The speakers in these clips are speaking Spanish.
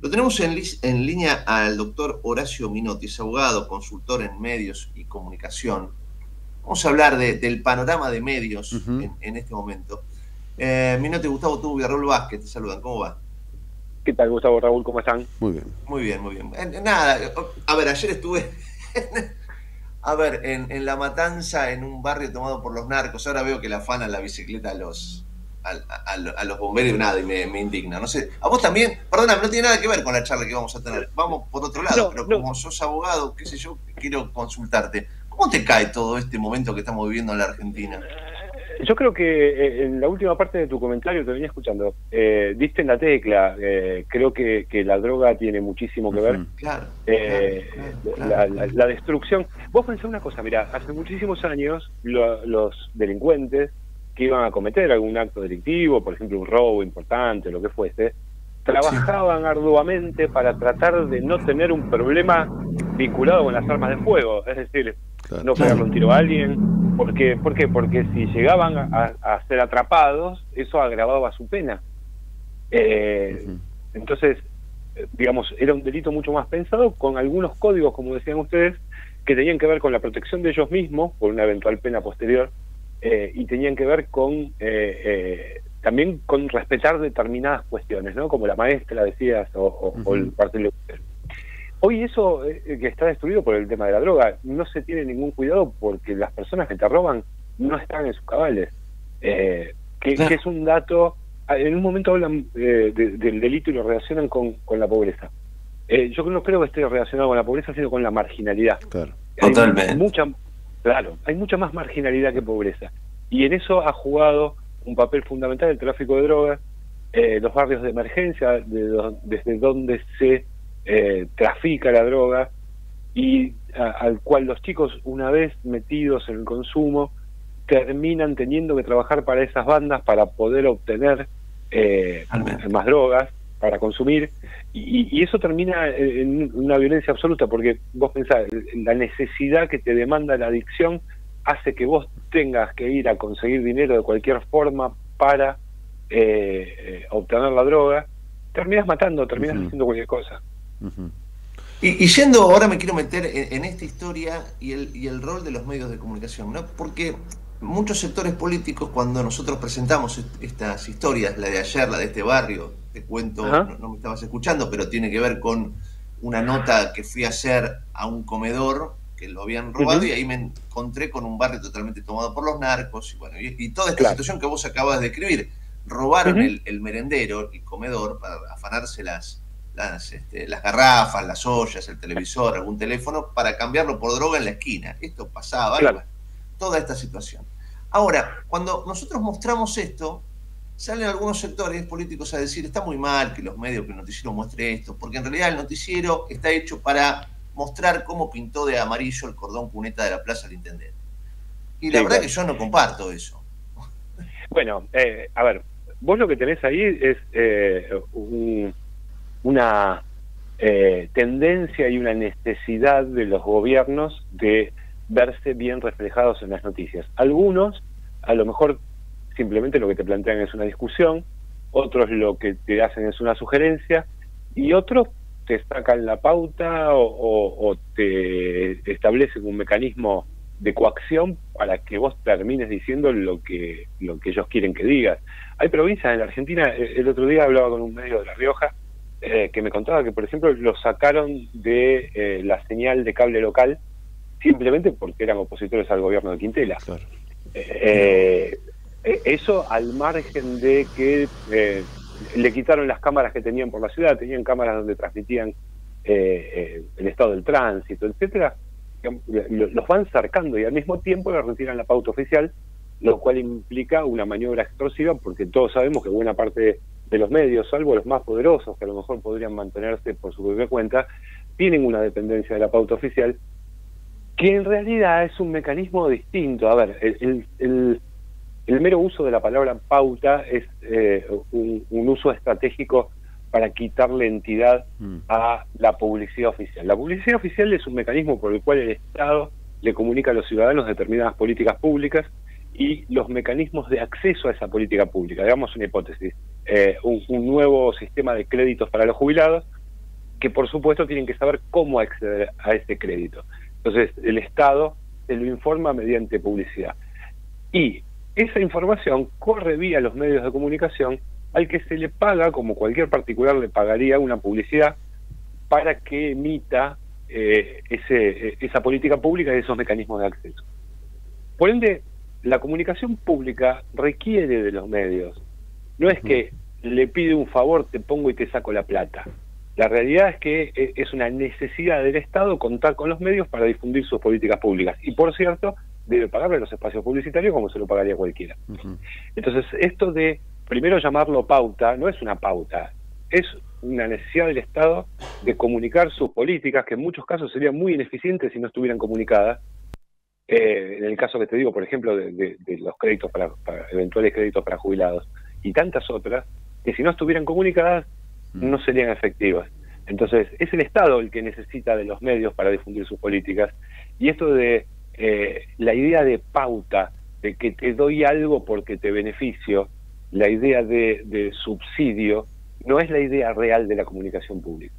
Lo tenemos en línea al doctor Horacio Minotti, es abogado, consultor en medios y comunicación. Vamos a hablar del panorama de medios en este momento. Minotti, Gustavo Tubio, Raúl Vázquez, te saludan. ¿Cómo va? ¿Qué tal, Gustavo, Raúl? ¿Cómo están? Muy bien. Muy bien, muy bien. Nada, a ver, ayer estuve a ver, en La Matanza, en un barrio tomado por los narcos. Ahora veo que le afanan la bicicleta a los bomberos y nada, y me indigna. No sé, a vos también, perdóname, no tiene nada que ver con la charla que vamos a tener. Vamos por otro lado, No, pero no. como sos abogado, qué sé yo, quiero consultarte. ¿Cómo te cae todo este momento que estamos viviendo en la Argentina? Yo creo que en la última parte de tu comentario te venía escuchando. Diste en la tecla. Creo que la droga tiene muchísimo que ver. Claro, La destrucción. Vos pensás una cosa, mirá, hace muchísimos años los delincuentes que iban a cometer algún acto delictivo, por ejemplo un robo importante, lo que fuese, trabajaban arduamente para tratar de no tener un problema vinculado con las armas de fuego, es decir, no pegarle un tiro a alguien. ¿Por qué? Porque si llegaban a ser atrapados, eso agravaba su pena. Entonces, digamos, era un delito mucho más pensado, con algunos códigos, como decían ustedes, que tenían que ver con la protección de ellos mismos por una eventual pena posterior, y tenían que ver con también con respetar determinadas cuestiones, ¿no? Como la maestra, decías, o el partido. Hoy eso que está destruido por el tema de la droga, no se tiene ningún cuidado porque las personas que te roban no están en sus cabales. Que es un dato. En un momento hablan del delito y lo relacionan con la pobreza. Yo no creo que esté relacionado con la pobreza, sino con la marginalidad. Claro. Totalmente. Hay mucha más marginalidad que pobreza. Y en eso ha jugado un papel fundamental el tráfico de drogas, los barrios de emergencia, desde donde se trafica la droga, y al cual los chicos, una vez metidos en el consumo, terminan teniendo que trabajar para esas bandas para poder obtener más drogas para consumir, y eso termina en una violencia absoluta, porque vos pensás, la necesidad que te demanda la adicción hace que vos tengas que ir a conseguir dinero de cualquier forma para obtener la droga. Terminas matando, terminas haciendo cualquier cosa. Y yendo, ahora me quiero meter en esta historia y el rol de los medios de comunicación, ¿no? Porque muchos sectores políticos, cuando nosotros presentamos estas historias, la de ayer, la de este barrio, te cuento, no me estabas escuchando, pero tiene que ver con una nota que fui a hacer a un comedor que lo habían robado, y ahí me encontré con un barrio totalmente tomado por los narcos, y bueno, y toda esta situación que vos acabas de describir. Robaron el merendero, el comedor, para afanarse las garrafas, las ollas, el televisor, algún teléfono, para cambiarlo por droga en la esquina. Esto pasaba, toda esta situación. Ahora, cuando nosotros mostramos esto, salen algunos sectores políticos a decir, está muy mal que los medios, que el noticiero muestre esto, porque en realidad el noticiero está hecho para mostrar cómo pintó de amarillo el cordón cuneta de la Plaza del Intendente. Y la verdad que yo no comparto eso. Bueno, a ver, vos lo que tenés ahí es una tendencia y una necesidad de los gobiernos de verse bien reflejados en las noticias. Algunos, a lo mejor, simplemente lo que te plantean es una discusión, otros lo que te hacen es una sugerencia, y otros te sacan la pauta o te establecen un mecanismo de coacción para que vos termines diciendo lo que ellos quieren que digas. Hay provincias en la Argentina, el otro día hablaba con un medio de La Rioja, que me contaba que, por ejemplo, lo sacaron de la señal de cable local simplemente porque eran opositores al gobierno de Quintela. Claro. Eso al margen de que le quitaron las cámaras que tenían por la ciudad, tenían cámaras donde transmitían el estado del tránsito, etcétera. Los van cercando y al mismo tiempo le retiran la pauta oficial, lo cual implica una maniobra extorsiva, porque todos sabemos que buena parte de los medios, salvo los más poderosos, que a lo mejor podrían mantenerse por su propia cuenta, tienen una dependencia de la pauta oficial, que en realidad es un mecanismo distinto. A ver, el mero uso de la palabra pauta es un uso estratégico para quitarle entidad a la publicidad oficial. La publicidad oficial es un mecanismo por el cual el Estado le comunica a los ciudadanos determinadas políticas públicas y los mecanismos de acceso a esa política pública. Digamos una hipótesis, un nuevo sistema de créditos para los jubilados que por supuesto tienen que saber cómo acceder a ese crédito. Entonces el Estado se lo informa mediante publicidad. Y esa información corre vía los medios de comunicación al que se le paga, como cualquier particular le pagaría una publicidad, para que emita esa política pública y esos mecanismos de acceso. Por ende, la comunicación pública requiere de los medios. No es que le pide un favor, te pongo y te saco la plata. La realidad es que es una necesidad del Estado contar con los medios para difundir sus políticas públicas. Y por cierto, debe pagarle los espacios publicitarios como se lo pagaría cualquiera. Entonces, esto de primero llamarlo pauta, no es una pauta, es una necesidad del Estado de comunicar sus políticas, que en muchos casos serían muy ineficientes si no estuvieran comunicadas. En el caso que te digo, por ejemplo, de los créditos para eventuales créditos para jubilados, y tantas otras, que si no estuvieran comunicadas, no serían efectivas. Entonces, es el Estado el que necesita de los medios para difundir sus políticas, y esto de la idea de pauta, de que te doy algo porque te beneficio, la idea de subsidio, no es la idea real de la comunicación pública.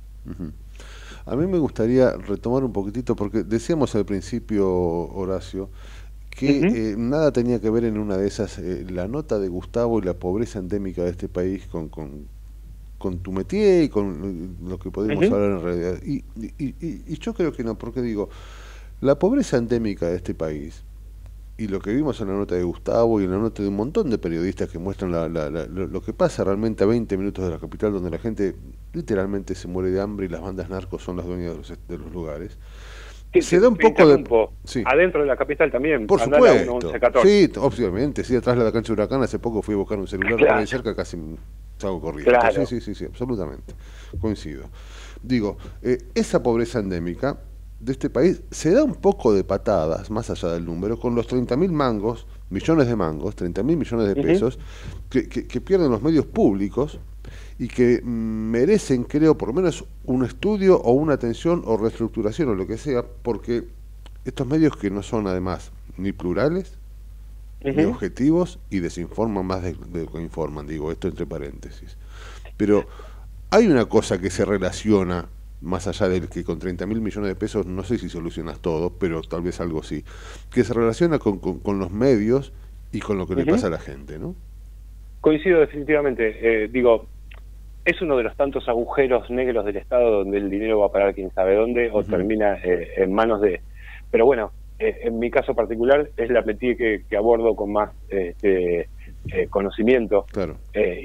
A mí me gustaría retomar un poquitito, porque decíamos al principio, Horacio, que nada tenía que ver en una de esas, la nota de Gustavo y la pobreza endémica de este país con tu métier y con lo que podemos hablar en realidad. Y yo creo que no, porque digo, la pobreza endémica de este país, y lo que vimos en la nota de Gustavo y en la nota de un montón de periodistas que muestran lo que pasa realmente a 20 minutos de la capital, donde la gente literalmente se muere de hambre y las bandas narcos son las dueñas de los lugares. Se da un poco de... Sí. Adentro de la capital también. Por supuesto. Sí, obviamente. Sí, atrás de la cancha de Huracán hace poco fui a buscar un celular por ahí cerca, casi salgo corriendo. Claro. Sí, absolutamente. Coincido. Digo, esa pobreza endémica de este país se da un poco de patadas, más allá del número, con los 30.000 mangos, millones de mangos, 30.000 millones de pesos, que pierden los medios públicos y que merecen, creo, por lo menos un estudio o una atención o reestructuración o lo que sea, porque estos medios que no son además ni plurales, ni objetivos, y desinforman más de lo que informan, digo esto entre paréntesis. Pero hay una cosa que se relaciona, más allá del que con 30.000 millones de pesos no sé si solucionas todo, pero tal vez algo sí, que se relaciona con los medios y con lo que le pasa a la gente, ¿no? Coincido definitivamente. Digo, es uno de los tantos agujeros negros del Estado donde el dinero va a parar quién sabe dónde o termina en manos de... Pero bueno, en mi caso particular es la métier que abordo con más conocimiento. Claro.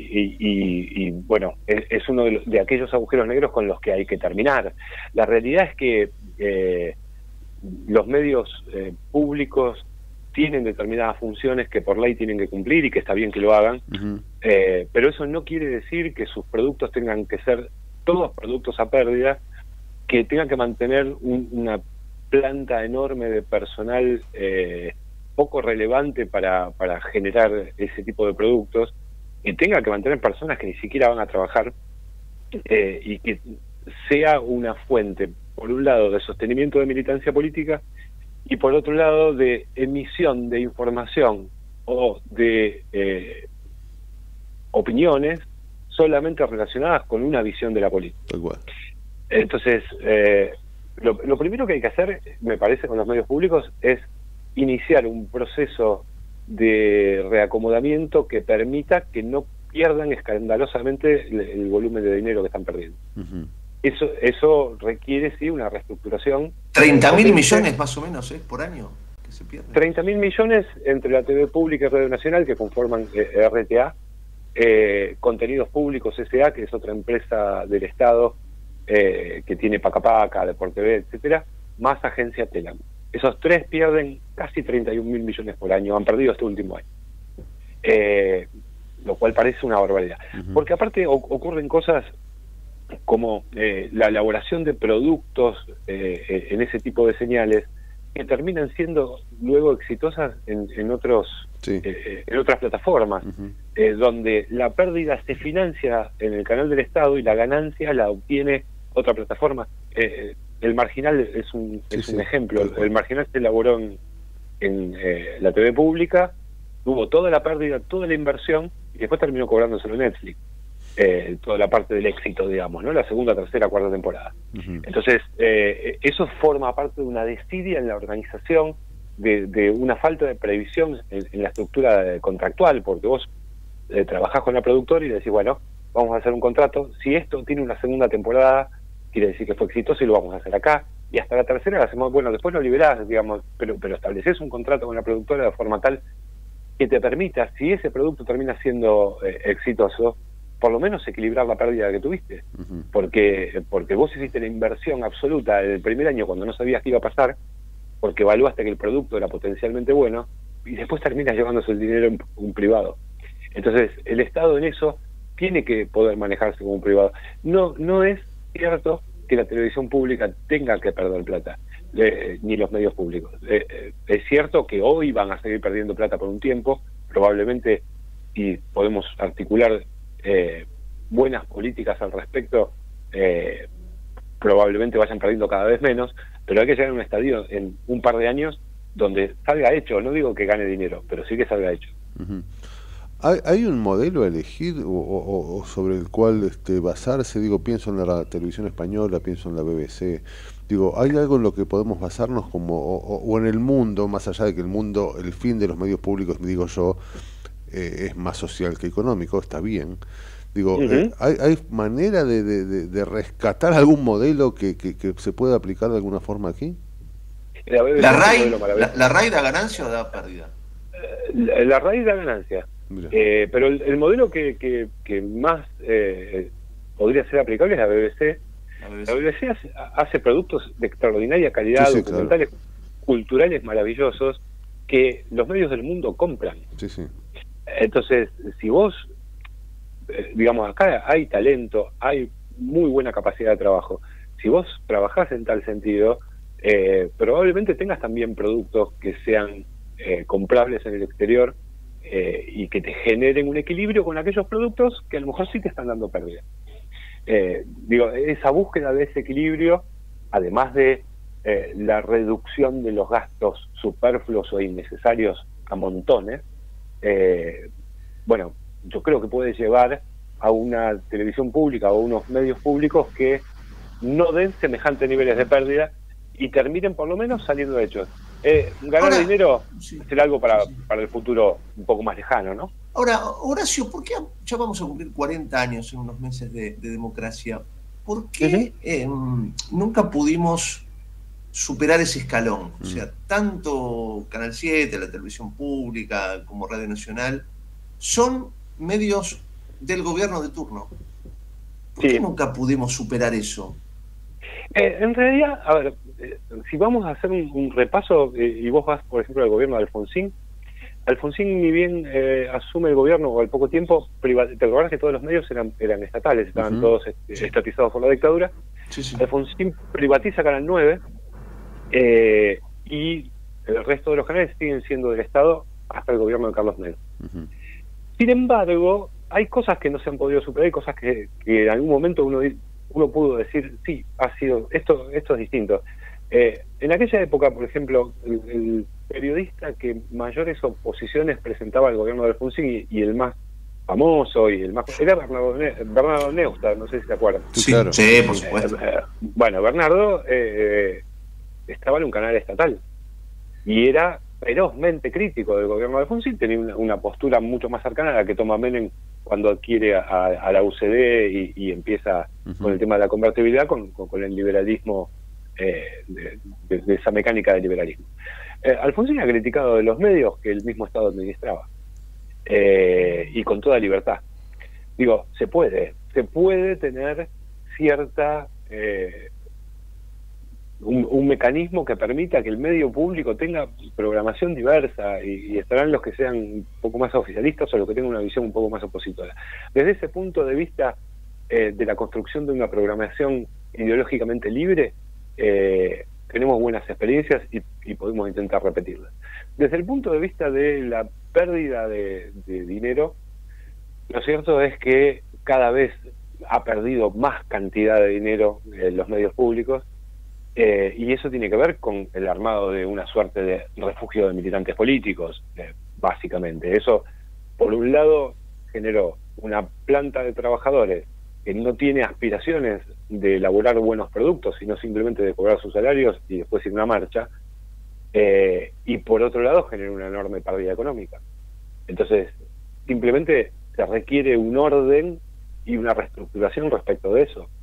Y bueno, es uno de aquellos agujeros negros con los que hay que terminar. La realidad es que los medios públicos tienen determinadas funciones que por ley tienen que cumplir y que está bien que lo hagan, pero eso no quiere decir que sus productos tengan que ser todos productos a pérdida, que tengan que mantener una planta enorme de personal poco relevante para generar ese tipo de productos, que tenga que mantener personas que ni siquiera van a trabajar, y que sea una fuente, por un lado, de sostenimiento de militancia política y por otro lado de emisión de información o de opiniones solamente relacionadas con una visión de la política. Entonces, lo primero que hay que hacer, me parece, con los medios públicos es iniciar un proceso de reacomodamiento que permita que no pierdan escandalosamente el volumen de dinero que están perdiendo. Eso requiere, sí, una reestructuración. 30.000 millones más o menos por año que se pierden. 30.000 millones entre la TV Pública y Radio Nacional, que conforman RTA, Contenidos Públicos S.A., que es otra empresa del Estado que tiene Pacapaca, Deporte TV, etcétera, más Agencia Telam. Esos tres pierden casi 31.000 millones por año, han perdido este último año. Lo cual parece una barbaridad. Porque aparte ocurren cosas como la elaboración de productos en ese tipo de señales que terminan siendo luego exitosas en otros en otras plataformas, donde la pérdida se financia en el canal del Estado y la ganancia la obtiene otra plataforma. El Marginal es un ejemplo. El Marginal se elaboró en la TV Pública, tuvo toda la pérdida, toda la inversión y después terminó cobrándoselo Netflix. toda la parte del éxito, digamos, ¿no? La segunda, tercera, cuarta temporada. Ujú. Entonces, eso forma parte de una desidia en la organización, de una falta de previsión en la estructura contractual, porque vos trabajás con la productora y decís, bueno, vamos a hacer un contrato, si esto tiene una segunda temporada, quiere decir que fue exitoso y lo vamos a hacer acá, y hasta la tercera la hacemos, bueno, después lo liberás, digamos, pero estableces un contrato con la productora de forma tal que te permita, si ese producto termina siendo exitoso, por lo menos equilibrar la pérdida que tuviste. Ujú. Porque vos hiciste la inversión absoluta en el primer año cuando no sabías qué iba a pasar, porque evaluaste que el producto era potencialmente bueno, y después terminas llevándose el dinero en un privado. Entonces, el Estado en eso tiene que poder manejarse como un privado. No es cierto que la televisión pública tenga que perder plata, ni los medios públicos. Es cierto que hoy van a seguir perdiendo plata por un tiempo, probablemente, y podemos articular buenas políticas al respecto, probablemente vayan perdiendo cada vez menos, pero hay que llegar a un estadio en un par de años donde salga hecho, no digo que gane dinero, pero sí que salga hecho. Ujú. ¿Hay un modelo a elegir o sobre el cual basarse? Digo, pienso en la televisión española, pienso en la BBC. Digo, ¿hay algo en lo que podemos basarnos como o en el mundo, más allá de que el mundo, el fin de los medios públicos, digo yo, es más social que económico, está bien? Digo, Ujú. ¿hay manera de rescatar algún modelo que se pueda aplicar de alguna forma aquí? La BBC ¿La es un RAI, modelo maravilloso. la RAI da ganancia o da pérdida? La raíz da ganancia. Mira. Pero el modelo que más podría ser aplicable es la BBC. La La BBC. BBC hace productos de extraordinaria calidad, Sí, sí, documentales culturales maravillosos que los medios del mundo compran. Sí, sí. Entonces, si vos, digamos, acá hay talento, hay muy buena capacidad de trabajo. Si vos trabajás en tal sentido, probablemente tengas también productos que sean comprables en el exterior y que te generen un equilibrio con aquellos productos que a lo mejor sí te están dando pérdida. Digo, esa búsqueda de ese equilibrio, además de la reducción de los gastos superfluos o innecesarios a montones, bueno, yo creo que puede llevar a una televisión pública o unos medios públicos que no den semejantes niveles de pérdida y terminen por lo menos saliendo hechos. Ganar Ahora, dinero sí, será algo sí, sí. para el futuro un poco más lejano, ¿no? Ahora, Horacio, ¿por qué ya vamos a cumplir 40 años en unos meses de democracia? ¿Por qué nunca pudimos superar ese escalón? O sea, tanto Canal 7, la televisión pública, como Radio Nacional, son medios del gobierno de turno. ¿Por qué Sí. nunca pudimos superar eso? En realidad, a ver, si vamos a hacer un repaso, y vos vas, por ejemplo, al gobierno de Alfonsín, ni bien asume el gobierno al poco tiempo, te acordás que todos los medios eran estatales, estaban todos estatizados por la dictadura. Sí, sí. Alfonsín privatiza Canal 9 y el resto de los canales siguen siendo del Estado hasta el gobierno de Carlos Menem. Ujú. Sin embargo, hay cosas que no se han podido superar, hay cosas que en algún momento uno pudo decir, sí, ha sido esto es distinto. En aquella época, por ejemplo, el periodista que mayores oposiciones presentaba al gobierno de Alfonsín y el más famoso y el más era Bernardo Neustadt, no sé si se acuerdan. Sí, Claro. sí, por supuesto. Bueno, Bernardo estaba en un canal estatal y era ferozmente crítico del gobierno de Alfonsín, tenía una postura mucho más cercana a la que toma Menem cuando adquiere a la UCD y empieza con el tema de la convertibilidad, con el liberalismo, de esa mecánica del liberalismo. Alfonsín ha criticado de los medios que el mismo Estado administraba, y con toda libertad. Digo, se puede tener cierta un mecanismo que permita que el medio público tenga programación diversa y estarán los que sean un poco más oficialistas o los que tengan una visión un poco más opositora. Desde ese punto de vista de la construcción de una programación ideológicamente libre, tenemos buenas experiencias y podemos intentar repetirlas. Desde el punto de vista de la pérdida de dinero, lo cierto es que cada vez ha perdido más cantidad de dinero en los medios públicos, y eso tiene que ver con el armado de una suerte de refugio de militantes políticos, básicamente. Eso, por un lado, generó una planta de trabajadores que no tiene aspiraciones de elaborar buenos productos, sino simplemente de cobrar sus salarios y después ir a una marcha, y por otro lado generó una enorme pérdida económica. Entonces, simplemente se requiere un orden y una reestructuración respecto de eso.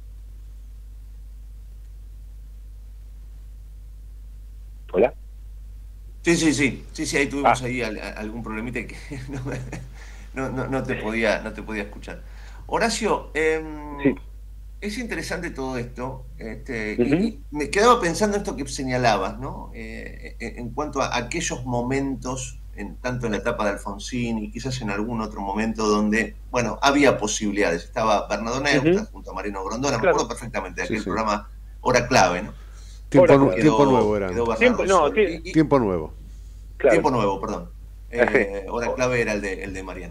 ¿Hola? Sí, ahí tuvimos ahí algún problemita que no te podía escuchar. Horacio, Sí. es interesante todo esto, Uh-huh. y me quedaba pensando esto que señalabas, ¿no? En cuanto a aquellos momentos, tanto en la etapa de Alfonsín y quizás en algún otro momento donde, bueno, había posibilidades. Estaba Bernardo Neustadt junto a Mariano Grondona, me acuerdo perfectamente de aquel programa Hora Clave, ¿no? Tiempo Quedó nuevo eran. Bernardo solo. Tiempo nuevo. Claro. Tiempo nuevo, perdón. Hora Clave era el de Mariano.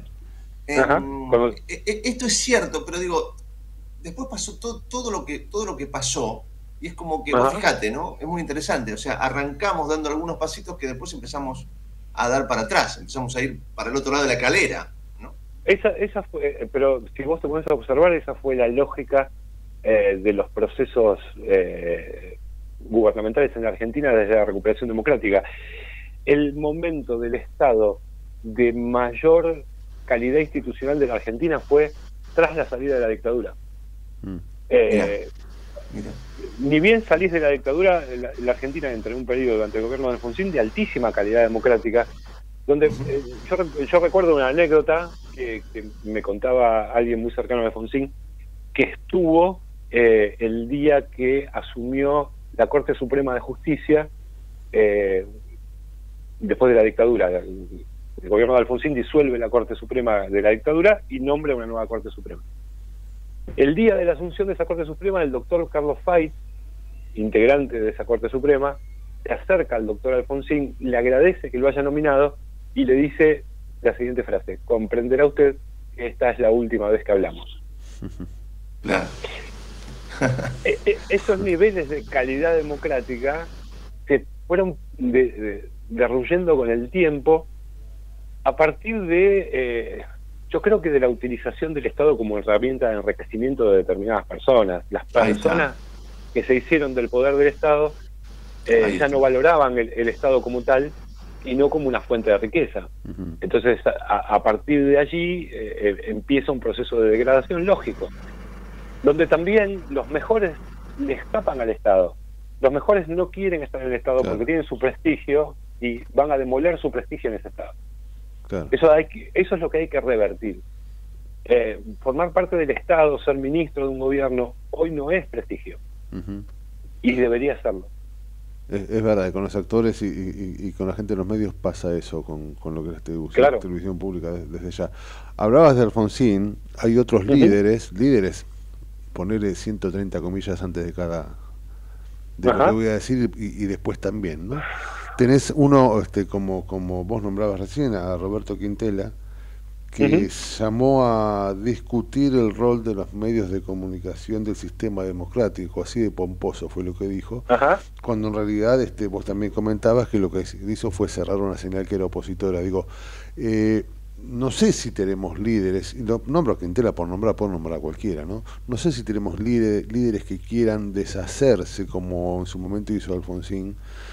Esto es cierto, pero digo, después pasó todo lo que pasó, y es como que, vos fíjate, ¿no? Es muy interesante. O sea, arrancamos dando algunos pasitos que después empezamos a dar para atrás, empezamos a ir para el otro lado de la calera, ¿no? Esa fue, pero si vos te pones a observar, esa fue la lógica de los procesos gubernamentales en Argentina desde la recuperación democrática. El momento del Estado de mayor calidad institucional de la Argentina fue tras la salida de la dictadura. Mira. Ni bien salís de la dictadura, la Argentina entra en un periodo durante el gobierno de Alfonsín de altísima calidad democrática, donde yo recuerdo una anécdota que me contaba alguien muy cercano a Alfonsín, que estuvo el día que asumió la Corte Suprema de Justicia después de la dictadura. El gobierno de Alfonsín disuelve la Corte Suprema de la dictadura y nombra una nueva Corte Suprema. El día de la asunción de esa Corte Suprema, el doctor Carlos Fay, integrante de esa Corte Suprema, se acerca al doctor Alfonsín, le agradece que lo haya nominado y le dice la siguiente frase: comprenderá usted que esta es la última vez que hablamos. Claro. Esos niveles de calidad democrática se fueron derruyendo con el tiempo a partir de, yo creo que de la utilización del Estado como herramienta de enriquecimiento de determinadas personas. Las personas que se hicieron del poder del Estado ya no valoraban el Estado como tal y no como una fuente de riqueza. Entonces, a partir de allí empieza un proceso de degradación lógico, donde también los mejores le escapan al Estado. Los mejores no quieren estar en el Estado porque tienen su prestigio y van a demoler su prestigio en ese Estado. Claro. Eso es lo que hay que revertir. Formar parte del Estado, ser ministro de un gobierno, hoy no es prestigio. Y debería serlo. Es verdad, con los actores y con la gente de los medios pasa eso, con lo que es la televisión pública desde ya. Hablabas de Alfonsín, hay otros líderes, ponerle 130 comillas antes de cada de lo que voy a decir y después también, ¿no? Tenés uno, como vos nombrabas recién, a Roberto Quintela, que llamó a discutir el rol de los medios de comunicación del sistema democrático, así de pomposo fue lo que dijo, cuando en realidad vos también comentabas que lo que hizo fue cerrar una señal que era opositora. Digo, no sé si tenemos líderes, y lo nombro a Quintela por nombrar a cualquiera, ¿no? No sé si tenemos líderes que quieran deshacerse, como en su momento hizo Alfonsín,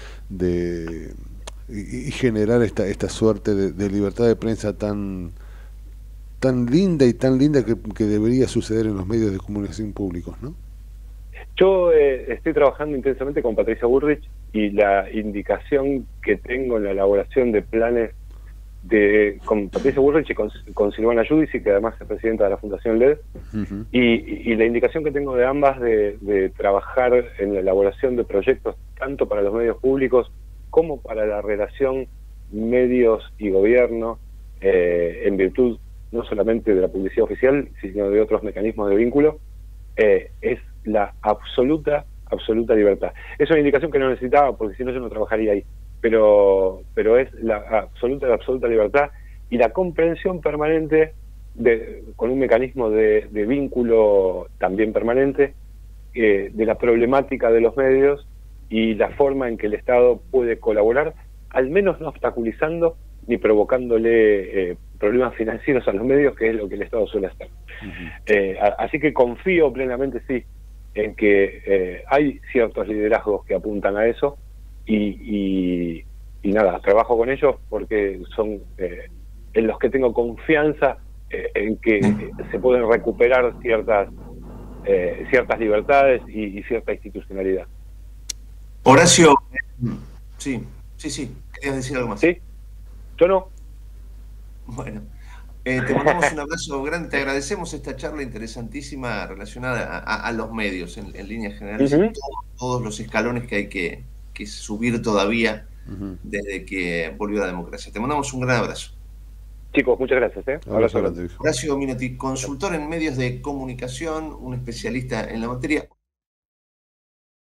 y generar esta suerte de libertad de prensa tan linda que debería suceder en los medios de comunicación públicos, ¿no? Yo estoy trabajando intensamente con Patricia Bullrich y la indicación que tengo en la elaboración de planes con Patricia Bullrich y con Silvana Giudici, que además es presidenta de la Fundación LED, y la indicación que tengo de ambas de trabajar en la elaboración de proyectos tanto para los medios públicos como para la relación medios y gobierno, en virtud no solamente de la publicidad oficial, sino de otros mecanismos de vínculo, es la absoluta libertad. Es una indicación que no necesitaba, porque si no yo no trabajaría ahí, pero es la absoluta libertad y la comprensión permanente con un mecanismo de vínculo también permanente de la problemática de los medios y la forma en que el Estado puede colaborar, al menos no obstaculizando ni provocándole problemas financieros a los medios, que es lo que el Estado suele hacer. Así que confío plenamente, sí, en que hay ciertos liderazgos que apuntan a eso y nada, trabajo con ellos porque son en los que tengo confianza en que se pueden recuperar ciertas libertades y cierta institucionalidad. Horacio, sí, querías decir algo más. ¿Sí? Yo no. Bueno, te mandamos un abrazo grande, te agradecemos esta charla interesantísima relacionada a los medios en líneas generales, y todos los escalones que hay que subir todavía desde que volvió la democracia. Te mandamos un gran abrazo. Chicos, muchas gracias. Abrazo grande. Horacio Minotti, consultor en medios de comunicación, un especialista en la materia.